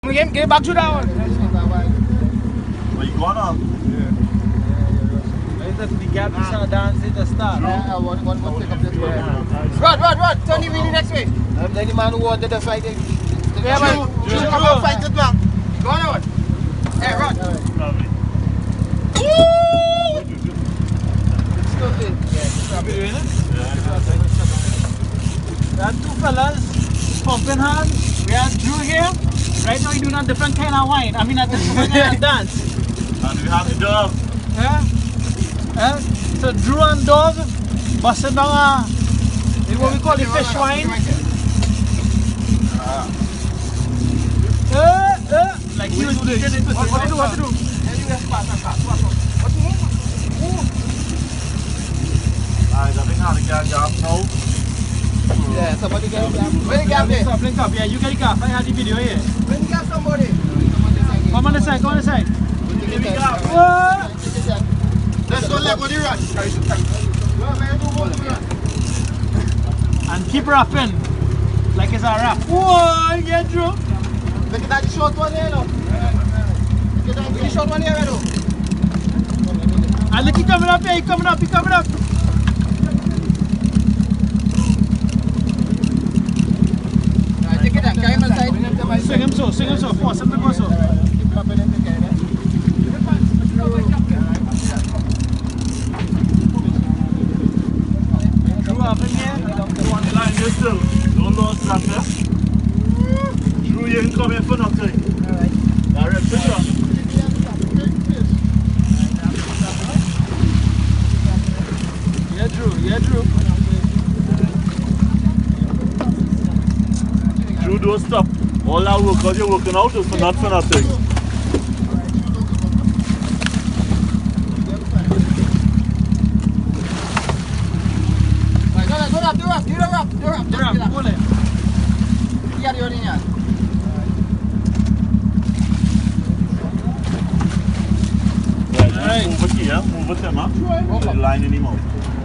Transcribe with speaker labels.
Speaker 1: Get it back to that one.
Speaker 2: Where you going now?
Speaker 3: The gap is on dance in the start.
Speaker 1: One pick up this one. Rod, turn the wheel next way.
Speaker 3: I'm the man who wanted to fight it.
Speaker 1: Yeah, man. You come out fight it, man. Go on. Hey, Rod. Woo!
Speaker 3: Still there. Yeah, we have two fellas pumping hard. We have Drew here. Right now he's doing a different kind of wine. I mean a different kind of dance.
Speaker 2: And we have the dog.
Speaker 3: Yeah? So Drew and Dog busting down what we call the fish wine. Like he was eating it. What to do?
Speaker 2: I think how the gang got now.
Speaker 1: Yeah, somebody get it. Where the gap there?
Speaker 3: Link up. Yeah, you get the gap. I had the video here.
Speaker 1: Where the gap somebody?
Speaker 3: Come on the side,
Speaker 1: Let's go leg with the run.
Speaker 3: And keep rapping like it's a rap. Whoa, get Drew.
Speaker 1: Look at that short one here, look. Look at that short one here, though.
Speaker 3: And look, he coming up here, he coming up.
Speaker 1: Take it down, carry him inside.
Speaker 3: Swing him so, force him to go so. Drew up in here.
Speaker 2: On the line here still. Don't lose track there. Drew, you ain't coming for nothing. Alright. Direct picture.
Speaker 3: Yeah, Drew.
Speaker 2: Drew, don't stop. All that work that you're working out is not for nothing.
Speaker 3: Do rap, pull it.
Speaker 2: Right, move it here, move it there, man. The line anymore.